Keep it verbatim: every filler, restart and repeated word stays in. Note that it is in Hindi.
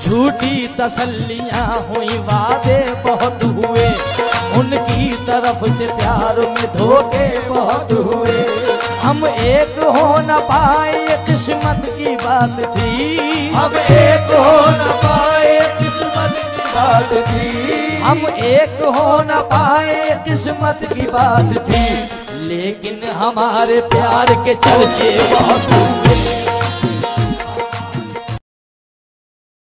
झूठी तसल्लियां हुई, वादे बहुत हुए, उनकी तरफ से प्यार में धोखे बहुत हुए। हम एक हो न पाए ये किस्मत की बात थी, हम एक हो न पाए किस्मत की बात थी, हम एक हो न पाए किस्मत की बात थी। लेकिन हमारे प्यार के चर्चे बहुत हुए,